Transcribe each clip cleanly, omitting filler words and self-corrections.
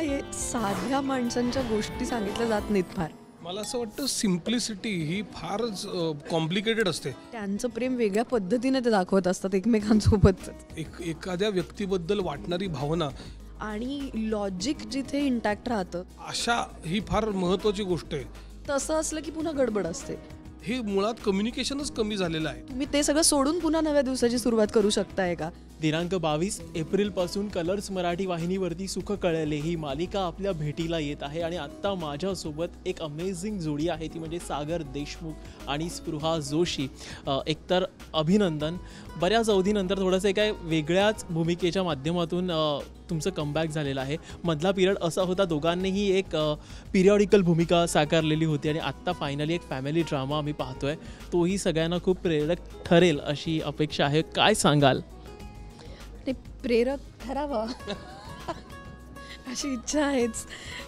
काय आहे, साध्या माणसांच्या गोष्टी सांगितल्या जात नाहीत फार. मला असं वाटतं सिम्प्लिसिटी ही फारच कॉम्प्लिकेटेड असते. त्यांचं प्रेम वेगळ्या पद्धतीने ते दाखवत असतात एकमेकांसोबत. एखाद्या व्यक्तीबद्दल वाटणारी भावना आणि लॉजिक जिथे इंटॅक्ट राहतं अशा ही फार महत्त्वाची गोष्ट आहे. तसं असलं की पुन्हा गडबड असते. हे मुळात कम्युनिकेशनच कमी झालेलं आहे. तुम्ही ते सगळं सोडून पुन्हा नव्या दिवसाची सुरुवात करू शकताय का? दिनांक 22 एप्रिलपासून कलर्स मराठी वाहिनीवरती सुख कळले ही मालिका आपल्या भेटीला येत आहे आणि आत्ता माझ्यासोबत एक अमेझिंग जोडी आहे, ती म्हणजे सागर देशमुख आणि स्पृहा जोशी. एकतर अभिनंदन, बऱ्याच अवधीनंतर थोडंसं एका वेगळ्याच भूमिकेच्या माध्यमातून तुमचं कमबॅक झालेलं आहे. मधला पिरियड असा होता, दोघांनीही एक पिरियॉडिकल भूमिका साकारलेली होती आणि आत्ता फायनली एक फॅमिली ड्रामा आम्ही पाहतोय. तोही सगळ्यांना खूप प्रेरक ठरेल अशी अपेक्षा आहे. काय सांगाल? ते प्रेरक ठरावा अशी इच्छा आहेच.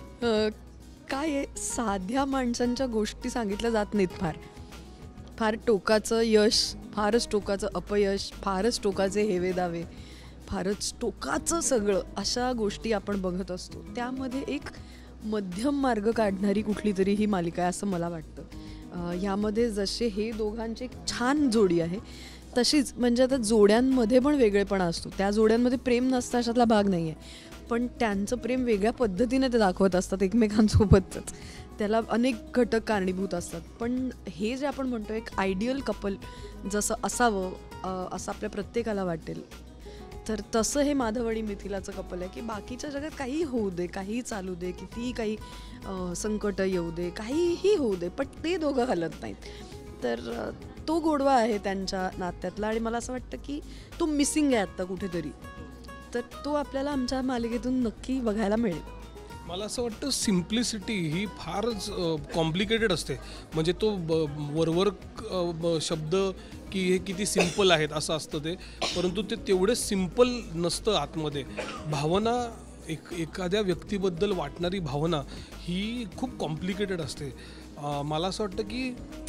काय आहे, साध्या माणसांच्या गोष्टी सांगितल्या जात नाहीत फार. फार टोकाचं यश, फारच टोकाचं अपयश, फारच टोकाचे हेवे दावे, फारच टोकाचं सगळं, अशा गोष्टी आपण बघत असतो. त्यामध्ये एक मध्यम मार्ग काढणारी कुठली तरी ही मालिका आहे असं मला वाटतं. ह्यामध्ये जसे हे दोघांची एक छान जोडी आहे, तशीच म्हणजे आता जोड्यांमध्ये पण वेगळेपणा असतो. त्या जोड्यांमध्ये प्रेम नसतं अशातला भाग नाही आहे, पण त्यांचं प्रेम वेगळ्या पद्धतीने ते दाखवत असतात एकमेकांसोबतच. त्याला अनेक घटक कारणीभूत असतात. पण हे जे आपण म्हणतो एक आयडियल कपल जसं असावं असं आपल्या प्रत्येकाला वाटेल, तर तसं हे माधव आणि मिथिलाचं कपल आहे की बाकीच्या जगात काहीही होऊ दे, काहीही चालू दे, कितीही काही संकट येऊ दे, काहीही होऊ दे, पण ते दोघं हलत नाहीत. तर तो गोडवा आहे त्यांच्या नात्यातला आणि मला असं वाटतं की तो मिसिंग आहे आत्ता कुठेतरी. तर तो आपल्याला आमच्या मालिकेतून नक्की बघायला मिळेल. मला असं वाटतं सिम्प्लिसिटी ही फारच कॉम्प्लिकेटेड असते. म्हणजे तो वरवर शब्द की हे किती सिम्पल आहेत असं असतं ते, परंतु ते तेवढे सिम्पल नसतं. आतमध्ये भावना, एखाद्या व्यक्तीबद्दल वाटणारी भावना ही खूप कॉम्प्लिकेटेड असते. मला असं वाटतं की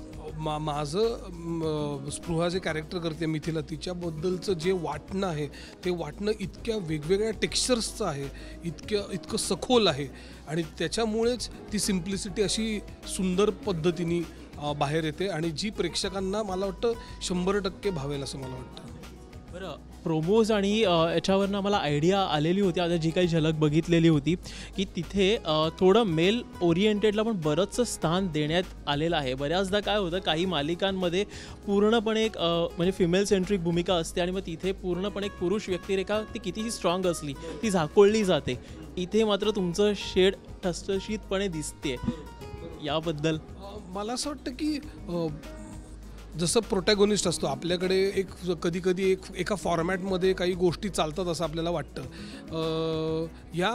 माझं स्पृहा जे कॅरेक्टर करते मिथिला, तिच्याबद्दलचं जे वाटणं आहे ते वाटणं इतक्या वेगवेगळ्या टेक्स्चर्सचं आहे, इतकं सखोल आहे आणि त्याच्यामुळेच ती सिम्प्लिसिटी अशी सुंदर पद्धतीने बाहेर येते आणि जी प्रेक्षकांना मला वाटतं 100% भावेल असं मला वाटतं. बरं, प्रोमोज आणि याच्यावरनं मला आयडिया आलेली होती, आता जी काही झलक बघितलेली होती की तिथे थोडं मेल ओरिएंटेडला पण बरंचसं स्थान देण्यात आलेलं आहे. बऱ्याचदा काय होतं, काही मालिकांमध्ये पूर्णपणे एक म्हणजे फिमेल सेंट्रिक भूमिका असते आणि मग तिथे पूर्णपणे एक पुरुष व्यक्तिरेखा ती कितीही स्ट्रॉंग असली ती झाकोळली जाते. इथे मात्र तुमचं शेड ठसठशीतपणे दिसते. याबद्दल मला असं वाटतं की जसं प्रोटॅगोनिस्ट असतो आपल्याकडे, एक कधी एका फॉर्मॅटमध्ये काही गोष्टी चालतात असं आपल्याला वाटतं.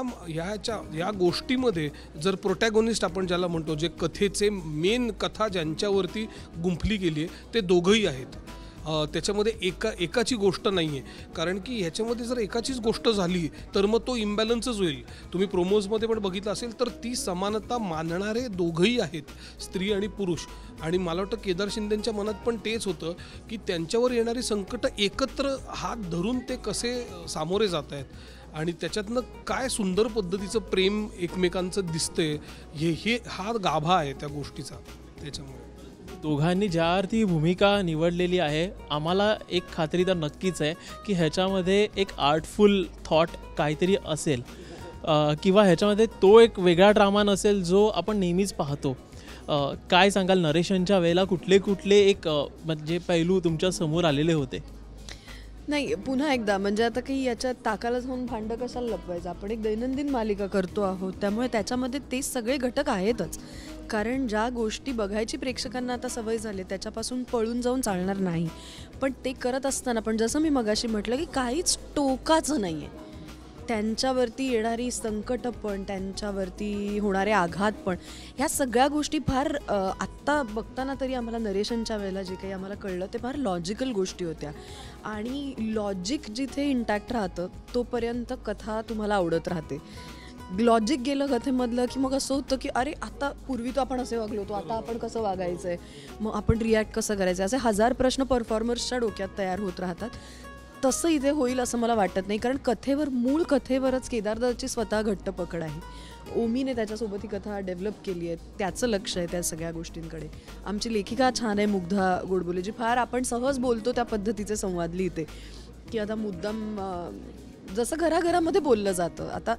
या गोष्टीमध्ये जर प्रोटॅगोनिस्ट आपण ज्याला म्हणतो, जे कथेचे मेन कथा ज्यांच्यावरती गुंफली गेली आहे ते दोघंही आहेत. त्याच्यामध्ये एकाची गोष्ट नाही आहे, कारण की ह्याच्यामध्ये जर एकाचीच गोष्ट झाली तर मग तो इम्बॅलन्सच होईल. तुम्ही प्रोमोजमध्ये पण बघितलं असेल तर ती समानता मानणारे दोघंही आहेत, स्त्री आणि पुरुष. आणि मला वाटतं केदार शिंदेंच्या मनात पण तेच होतं की त्यांच्यावर येणारी संकट एकत्र हात धरून ते कसे सामोरे जात आहेत आणि त्याच्यातनं काय सुंदर पद्धतीचं प्रेम एकमेकांचं दिसतंय, हे हा गाभा आहे त्या गोष्टीचा. त्याच्यामुळे दोघांनी ज्यावरती भूमिका निवडलेली आहे, आम्हाला एक खात्री तर नक्कीच आहे की ह्याच्यामध्ये एक आर्टफुल थॉट काहीतरी असेल किंवा ह्याच्यामध्ये तो एक वेगळा ड्रामा नसेल जो आपण नेहमीच पाहतो. काय सांगाल, नरेशनच्या वेळेला कुठले एक म्हणजे पैलू तुमच्या समोर आलेले होते? नाही, पुन्हा एकदा म्हणजे आता काही याच्यात ताकाला जाऊन भांडं कशाला लपवायचं. आपण एक दैनंदिन मालिका करतो आहोत, त्यामुळे त्याच्यामध्ये ते सगळे घटक आहेतच. कारण ज्या गोष्टी बघायची प्रेक्षकांना आता सवय झाली त्याच्यापासून पळून जाऊन चालणार नाही. पण ते करत असताना पण जसं मी मगाशी म्हटलं की काहीच टोकाचं नाही आहे. त्यांच्यावरती येणारी संकट पण, त्यांच्यावरती होणारे आघात पण, ह्या सगळ्या गोष्टी फार आत्ता बघताना तरी आम्हाला नरेशनच्या वेळेला जे काही आम्हाला कळलं ते फार लॉजिकल गोष्टी होत्या. आणि लॉजिक जिथे इंटॅक्ट राहतं तोपर्यंत कथा तुम्हाला आवडत राहते. लॉजिक गेलं कथेमधलं की मग असं होतं की अरे आता पूर्वी तो आपण असे वागलो होतो, आता आपण कसं वागायचं आहे, मग आपण रिॲक्ट कसं करायचं, असे 1000 प्रश्न परफॉर्मर्सच्या डोक्यात तयार होत राहतात. तसं इथे होईल असं मला वाटत नाही, कारण मूळ कथेवरच केदारची स्वतः घट्ट पकड आहे. ओमीने त्याच्यासोबत ही कथा डेव्हलप केली आहे, त्याचं लक्ष आहे त्या सगळ्या गोष्टींकडे. आमची लेखिका छान आहे मुग्धा गोडबोले, जी फार आपण सहज बोलतो त्या पद्धतीचे संवाद लिहिते, की आता मुद्दाम जसं घराघरामध्ये बोललं जातं. आता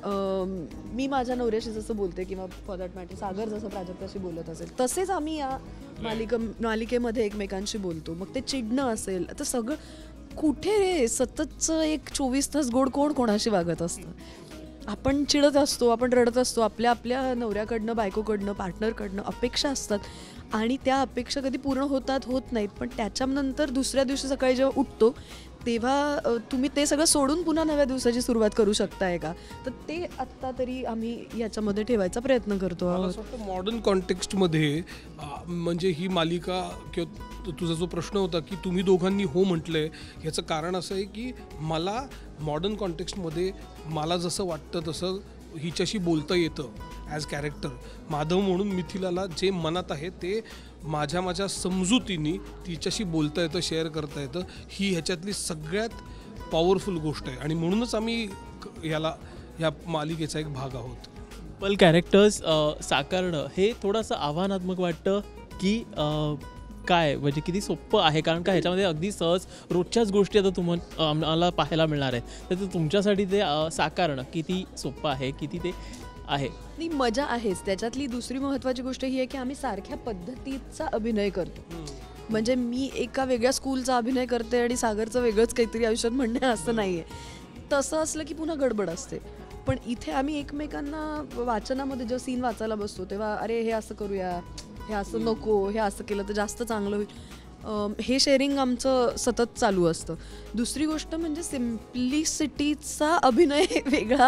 मी माझ्या नवऱ्याशी जसं बोलते, किंवा फॉर दॅट मॅटर सागर जसं प्राजक्ताशी बोलत असेल, तसेच आम्ही या मालिकेमध्ये एकमेकांशी बोलतो. मग ते चिडणं असेल, आता सगळं कुठे रे सततचं एक 24 तास गोड कोण कोणाशी वागत असतं. आपण चिडत असतो, आपण रडत असतो, आपल्या आपल्या नवऱ्याकडनं, बायकोकडनं, पार्टनरकडनं अपेक्षा असतात, आणि त्या अपेक्षा कधी पूर्ण होतात, होत नाहीत. पण त्याच्यानंतर दुसऱ्या दिवशी सकाळी जेव्हा उठतो तेव्हा तुम्ही ते सगळं सोडून पुन्हा नव्या दिवसाची सुरुवात करू शकताय का? तर ते आत्ता तरी आम्ही याच्यामध्ये ठेवायचा प्रयत्न करतो मला आहोत. असं वाटतं मॉडर्न कॉन्टेक्स्टमध्ये म्हणजे ही मालिका किंवा तुझा जो प्रश्न होता की तुम्ही दोघांनी हो म्हटलंय, ह्याचं कारण असं आहे की मला मॉडर्न कॉन्टेक्स्टमध्ये मला जसं वाटतं तसं हिच्याशी बोलता येतं ॲज कॅरेक्टर. माधव म्हणून मिथिलाला जे मनात आहे ते माझ्या समजुतीने तिच्याशी बोलता येतं, शेअर करता येतं. ही ह्याच्यातली सगळ्यात पॉवरफुल गोष्ट आहे, आणि म्हणूनच आम्ही या मालिकेचा एक भाग आहोत. पण कॅरेक्टर्स साकारणं हे थोडंसं आव्हानात्मक वाटतं की काय, म्हणजे किती सोपं आहे? कारण का ह्याच्यामध्ये अगदी सहज रोजच्याच गोष्टी आता आम्हाला पाहायला मिळणार आहे, तर तुमच्यासाठी ते साकारणं किती सोपं आहे, किती ते आहे? नाही, मजा आहेच. त्याच्यातली दुसरी महत्त्वाची गोष्ट ही आहे की आम्ही सारख्या पद्धतीचा अभिनय करतो. म्हणजे मी एका वेगळ्या स्कूलचा अभिनय करते आणि सागरचं वेगळंच काहीतरी आयुष्यात म्हणणं असं नाही आहे. तसं असलं की पुन्हा गडबड असते. पण इथे आम्ही एकमेकांना वाचनामध्ये जेव्हा सीन वाचायला बसतो तेव्हा अरे हे असं करूया, हे असं नको, हे असं केलं तर जास्त चांगलं होईल, हे शेअरिंग आमचं सतत चालू असतं. दुसरी गोष्ट म्हणजे सिम्प्लिसिटीचा अभिनय वेगळा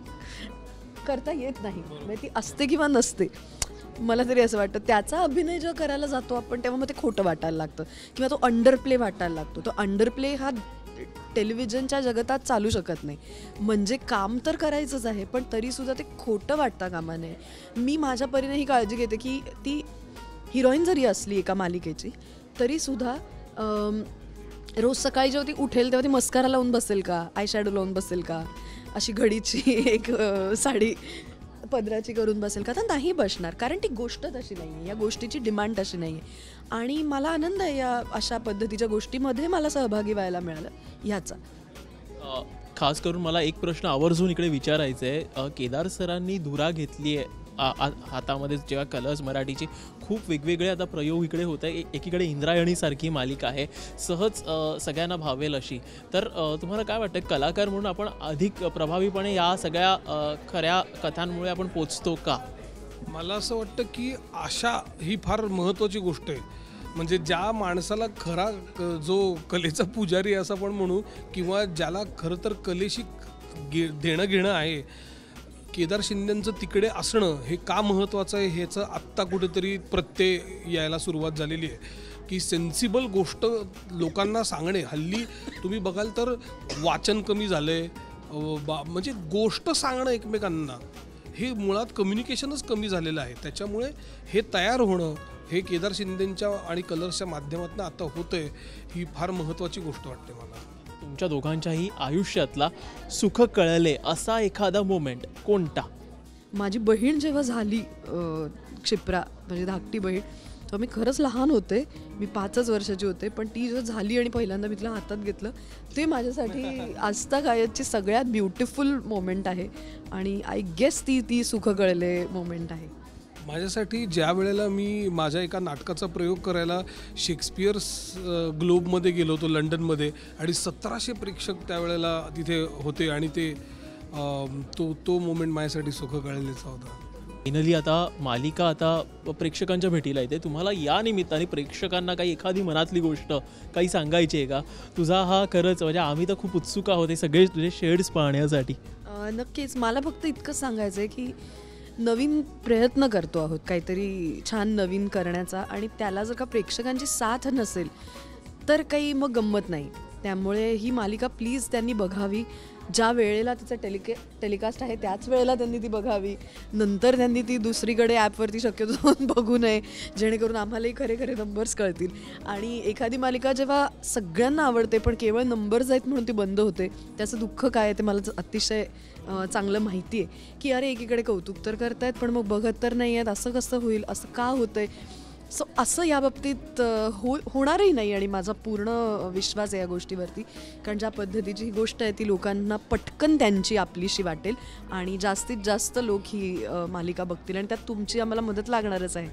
करता येत नाही, म्हणजे ती असते किंवा नसते. मला तरी असं वाटतं त्याचा अभिनय जेव्हा करायला जातो आपण तेव्हा मग ते खोटं वाटायला लागतं, किंवा तो अंडरप्ले वाटायला लागतो. तो अंडरप्ले हा टेलिव्हिजनच्या जगतात चालू शकत नाही. म्हणजे काम तर करायचंच आहे, पण तरीसुद्धा ते खोटं वाटता कामा नये. मी माझ्या परीने ही काळजी घेते की ती हिरोईन जरी असली एका मालिकेची तरीसुद्धा रोज सकाळी जेव्हा ती उठेल तेव्हा ती मस्कारा लावून बसेल का, आय शॅडो लावून बसेल का, अशी घडीची एक साडी पदराची करून बसेल का, तर नाही बसणार. कारण ती गोष्ट तशी नाही आहे, या गोष्टीची डिमांड तशी नाही आहे. आणि मला आनंद आहे या अशा पद्धतीच्या गोष्टीमध्ये मला सहभागी व्हायला मिळालं ह्याचा. खास करून मला एक प्रश्न आवर्जून इकडे विचारायचा आहे. केदार सरांनी धुरा घेतली आहे हातामध्ये, जेव्हा कलर्स मराठीचे खूप वेगवेगळे आता प्रयोग इकडे होत आहे. एकीकडे इंद्रायणीसारखी मालिका आहे, सहज सगळ्यांना भावेल अशी. तर तुम्हाला काय वाटतं, कलाकार म्हणून आपण अधिक प्रभावीपणे या सगळ्या खऱ्या कथांमुळे आपण पोचतो का? मला असं वाटतं की आशा ही फार महत्त्वाची गोष्ट आहे. म्हणजे ज्या माणसाला खरा जो कलेचा पुजारी असं आपण म्हणू, किंवा ज्याला खरं तर कलेशी देणं घेणं आहे, केदार शिंदेंचं तिकडे असणं हे का महत्त्वाचं आहे ह्याचं आत्ता कुठेतरी प्रत्यय यायला सुरुवात झालेली आहे. की सेन्सिबल गोष्ट लोकांना सांगणे, हल्ली तुम्ही बघाल तर वाचन कमी झालं आहे, म्हणजे गोष्ट सांगणं एकमेकांना हे मुळात कम्युनिकेशनच कमी झालेलं आहे. त्याच्यामुळे हे तयार होणं हे केदार शिंदेंच्या आणि कलर्सच्या माध्यमातून आता होतंय, ही फार महत्त्वाची गोष्ट वाटते मला. तुमच्या दोघांच्याही आयुष्यातला सुख कळले असा एखादा मोमेंट कोणता? माझी बहीण जेव्हा झाली, क्षिप्रा म्हणजे धाकटी बहीण, तेव्हा मी खरंच लहान होते, मी 5च वर्षाची होते. पण ती जेव्हा झाली आणि पहिल्यांदा मी तिला हातात घेतलं, ते माझ्यासाठी आजतागायतची सगळ्यात ब्युटिफुल मोमेंट आहे. आणि आय गेस ती सुख कळले मोमेंट आहे माझ्यासाठी. ज्या वेळेला मी माझ्या एका नाटकाचा प्रयोग करायला शेक्सपियर्स ग्लोबमध्ये गेलो होतो लंडनमध्ये, आणि 1700 प्रेक्षक त्यावेळेला तिथे होते, आणि ते तो मोमेंट माझ्यासाठी सुख कळलेचा होता. फायनली आता मालिका आता प्रेक्षकांच्या भेटीला येते. तुम्हाला या निमित्ताने प्रेक्षकांना काही एखादी मनातली गोष्ट काही सांगायची आहे का? तुझा हा खरंच म्हणजे आम्ही तर खूप उत्सुक आहोत हे सगळे तुझे शेड्स पाहण्यासाठी. नक्कीच. मला फक्त इतकंच सांगायचं आहे की नवीन प्रयत्न करतो आहोत काहीतरी छान नवीन करण्याचा, आणि त्याला जर का प्रेक्षकांची साथ नसेल तर काही मग गंमत नाही. त्यामुळे ही मालिका प्लीज त्यांनी बघावी. ज्या वेळेला तिचं टेलिकास्ट आहे त्याच वेळेला त्यांनी ती बघावी. नंतर त्यांनी ती दुसरीकडे ॲपवरती शक्यतो जाऊन बघू नये, जेणेकरून आम्हालाही खरे खरे नंबर्स कळतील. आणि एखादी मालिका जेव्हा सगळ्यांना आवडते पण केवळ नंबर्स आहेत म्हणून ती बंद होते, त्याचं दुःख काय आहे ते मला अतिशय चांगलं माहिती आहे की अरे एकीकडे कौतुक तर करतायत पण मग बघत तर नाही आहेत, असं कसं होईल, असं का होतंय. सो असं या बाबतीत होणारही नाही आणि माझा पूर्ण विश्वास आहे या गोष्टीवरती. कारण ज्या पद्धतीची ही गोष्ट आहे ती लोकांना पटकन त्यांची आपलीशी वाटेल आणि जास्तीत जास्त लोक ही मालिका बघतील आणि त्यात तुमची आम्हाला मदत लागणारच आहे.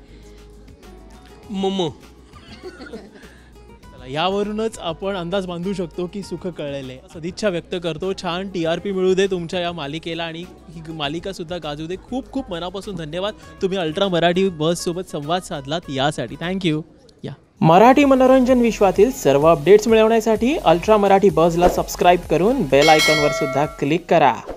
यावरूनच आपण अंदाज बांधू शकतो की सुख कळलेले. सदिच्छा व्यक्त करतो. छान TRP मिळू दे तुमच्या या मालिकेला आणि ही मालिका सुद्धा गाजू दे. खूप खूप मनापासून धन्यवाद तुम्ही अल्ट्रा मराठी बस सोबत संवाद साधलात यासाठी. थँक्यू. या मराठी मनोरंजन विश्वातील सर्व अपडेट्स मिळवण्यासाठी अल्ट्रा मराठी बसला सबस्क्राईब करून बेल आयकॉनवर सुद्धा क्लिक करा.